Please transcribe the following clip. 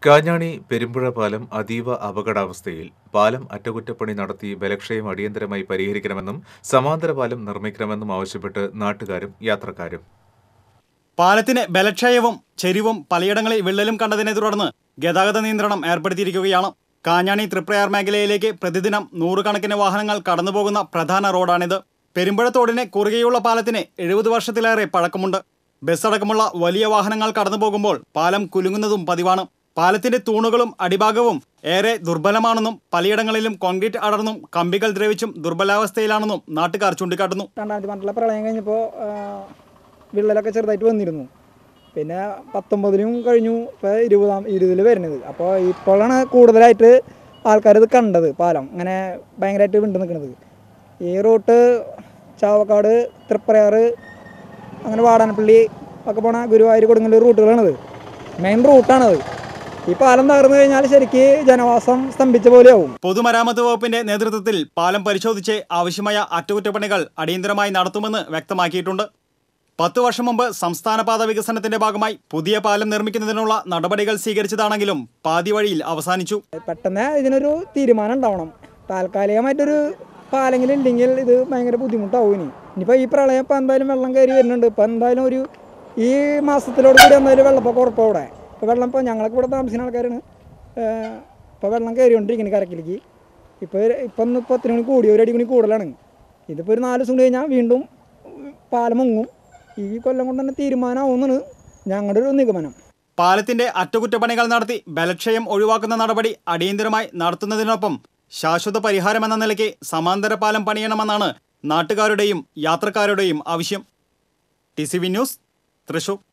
കാഞ്ഞാണി പെരുമ്പുഴ പാലം അതീവ അപകടാവസ്ഥയിൽ. പാലം അറ്റകുറ്റപ്പണി നടത്തി ബലക്ഷയം അടിയന്തരമായി പരിഹരിക്കണമെന്നും സമാന്തര പാലം നിർമ്മിക്കണമെന്നും ആവശ്യപ്പെട്ട് നാട്ടുകാരും യാത്രക്കാരും. പാലത്തിന് ബലക്ഷയവും ചെരിവും പലയിടങ്ങളിൽ വിള്ളലും കണ്ടതിനെ തുടർന്ന് ഗതാഗത നിയന്ത്രണം ഏർപ്പെടുത്തിയിരിക്കുകയാണ്. കാഞ്ഞാണി തൃപ്രയാർ മേഖലയിലേക്ക് പ്രതിദിനം നൂറുകണക്കിന് വാഹനങ്ങൾ കടന്നുപോകുന്ന പ്രധാന റോഡാണിത്. പെരുമ്പുഴ തോടിന് കുറുകെയുള്ള പാലത്തിന് 70 വർഷത്തിലേറെ പഴക്കമുണ്ട്. ബസ് അടക്കമുള്ള വലിയ വാഹനങ്ങൾ കടന്നുപോകുമ്പോൾ പാലം കുലുങ്ങുന്നതും പതിവാണ്. പാലത്തിന്റെ തൂണുകളും അടിഭാഗവും ഏറെ ദുർബലമാണെന്നും പലയിടങ്ങളിലും കോൺക്രീറ്റ് അടർന്നും കമ്പികൾ ദ്രവിച്ചും ദുർബലാവസ്ഥയിലാണെന്നും നാട്ടുകാർ ചൂണ്ടിക്കാട്ടുന്നു. 2018 പ്രളയം കഴിഞ്ഞപ്പോൾ വിള്ളലൊക്കെ ചെറുതായിട്ട് വന്നിരുന്നു. പിന്നെ 19-ലും കഴിഞ്ഞു, ഇപ്പോൾ 20-ൽ വരുന്നത്. അപ്പോൾ ഇപ്പോഴാണ് കൂടുതലായിട്ട് ആൾക്കാർ ഇത് കണ്ടത്. പാലം അങ്ങനെ ഭയങ്കരമായിട്ട് വിണ്ടു നിൽക്കുന്നത്. ഈ റൂട്ട് ചാവക്കാട്, തൃപ്രയാർ, അങ്ങനെ വാടാനപ്പള്ളി ഒക്കെ പോണ ഗുരുവായൂർ, കൊടുങ്ങല്ലൂർ റൂട്ടുകളാണത്. മെയിൻ റൂട്ടാണത്. ഈ പാലം തകർന്നു കഴിഞ്ഞാൽ ശരിക്ക് ജനവാസം സ്തംഭിച്ച പോലെയാവും. പൊതുമരാമത്ത് വകുപ്പിന്റെ നേതൃത്വത്തിൽ പാലം പരിശോധിച്ച് ആവശ്യമായ അറ്റകുറ്റപ്പണികൾ അടിയന്തരമായി നടത്തുമെന്ന് വ്യക്തമാക്കിയിട്ടുണ്ട്. 10 വർഷം മുമ്പ് സംസ്ഥാന പാത വികസനത്തിന്റെ ഭാഗമായി പുതിയ പാലം നിർമ്മിക്കുന്നതിനുള്ള നടപടികൾ സ്വീകരിച്ചതാണെങ്കിലും പാതി വഴിയിൽ അവസാനിച്ചു. പെട്ടെന്ന് ഇതിനൊരു തീരുമാനം ഉണ്ടാവണം. താൽക്കാലികമായിട്ടൊരു പാലെങ്കിലും ഇല്ലെങ്കിൽ ഇത് ഭയങ്കര ബുദ്ധിമുട്ടാവും. ഇനിയിപ്പോൾ ഈ പ്രളയം ഇപ്പോൾ എന്തായാലും വെള്ളം കയറി വരുന്നുണ്ട്. ഇപ്പോൾ എന്തായാലും ഈ മാസത്തിലോട് കൂടി എന്തായാലും വെള്ളപ്പൊക്കം ഉറപ്പാണ് ഇവിടെ. ഇപ്പോൾ വെള്ളം, ഇപ്പോൾ ഞങ്ങളൊക്കെ ഇവിടെ താമസിക്കുന്ന ആൾക്കാരാണ്. ഇപ്പോൾ വെള്ളം കയറിക്കൊണ്ടിരിക്കുന്നത് കരക്കിലേക്ക്. ഇപ്പോൾ 10 മണി കൂടി, 1 അടി കൂടി കൂടുതലാണ്. ഇതിപ്പോൾ ഒരു 4 ദിവസം കൂടി കഴിഞ്ഞാൽ വീണ്ടും പാലം മുങ്ങും. ഈ കൊല്ലം കൊണ്ട് തന്നെ തീരുമാനമാവുമെന്നാണ് ഞങ്ങളുടെ ഒരു നിഗമനം. പാലത്തിന്റെ അറ്റകുറ്റപ്പണികൾ നടത്തി ബലക്ഷയം ഒഴിവാക്കുന്ന നടപടി അടിയന്തരമായി നടത്തുന്നതിനൊപ്പം ശാശ്വത പരിഹാരമെന്ന നിലയ്ക്ക് സമാന്തര പാലം പണിയണമെന്നാണ് നാട്ടുകാരുടെയും യാത്രക്കാരുടെയും ആവശ്യം. TCV news, Thrissur.